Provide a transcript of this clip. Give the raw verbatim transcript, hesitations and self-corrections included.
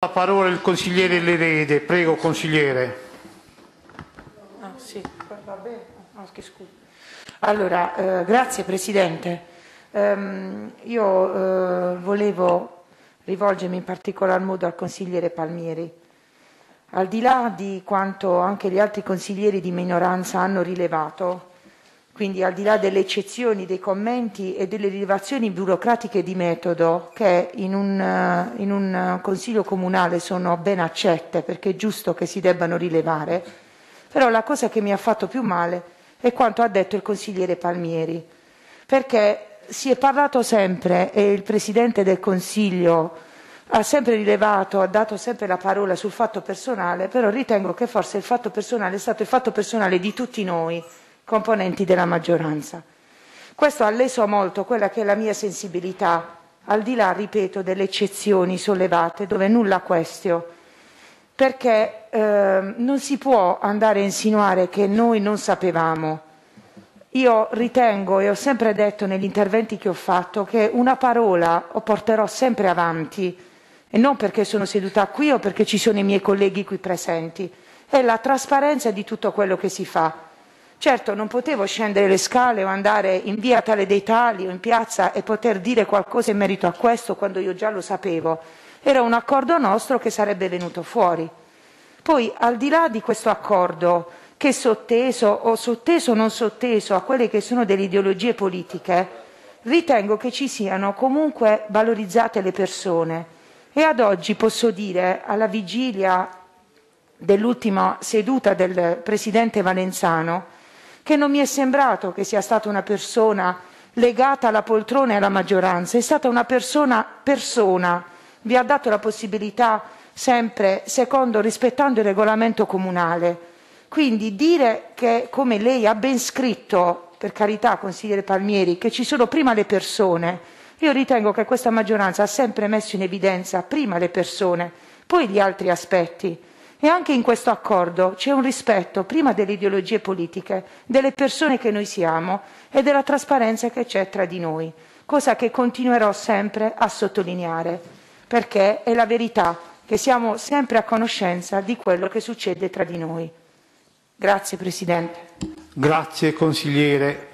La parola il consigliere Lerede. Prego, consigliere. Ah, sì, va bene. No, che scusa. Allora, eh, grazie Presidente. Um, io eh, volevo rivolgermi in particolar modo al consigliere Palmieri. Al di là di quanto anche gli altri consiglieri di minoranza hanno rilevato, quindi al di là delle eccezioni, dei commenti e delle rilevazioni burocratiche di metodo che in un, in un consiglio comunale sono ben accette perché è giusto che si debbano rilevare, però la cosa che mi ha fatto più male è quanto ha detto il consigliere Palmieri, perché si è parlato sempre e il Presidente del Consiglio ha sempre rilevato, ha dato sempre la parola sul fatto personale, però ritengo che forse il fatto personale è stato il fatto personale di tutti noi, componenti della maggioranza. Questo ha leso molto quella che è la mia sensibilità, al di là, ripeto, delle eccezioni sollevate, dove nulla questio, perché eh, non si può andare a insinuare che noi non sapevamo. Io ritengo, e ho sempre detto negli interventi che ho fatto, che una parola o porterò sempre avanti, e non perché sono seduta qui o perché ci sono i miei colleghi qui presenti, è la trasparenza di tutto quello che si fa. Certo, non potevo scendere le scale o andare in via Tale dei Tali o in piazza e poter dire qualcosa in merito a questo quando io già lo sapevo. Era un accordo nostro che sarebbe venuto fuori. Poi, al di là di questo accordo, che è sotteso o sotteso o non sotteso a quelle che sono delle ideologie politiche, ritengo che ci siano comunque valorizzate le persone. E ad oggi posso dire, alla vigilia dell'ultima seduta del Presidente Valenzano, che non mi è sembrato che sia stata una persona legata alla poltrona e alla maggioranza, è stata una persona persona, vi ha dato la possibilità sempre secondo, rispettando il regolamento comunale. Quindi dire che, come lei ha ben scritto, per carità consigliere Palmieri, che ci sono prima le persone, io ritengo che questa maggioranza ha sempre messo in evidenza prima le persone, poi gli altri aspetti. E anche in questo accordo c'è un rispetto prima delle ideologie politiche, delle persone che noi siamo e della trasparenza che c'è tra di noi, cosa che continuerò sempre a sottolineare, perché è la verità che siamo sempre a conoscenza di quello che succede tra di noi. Grazie Presidente. Grazie consigliere.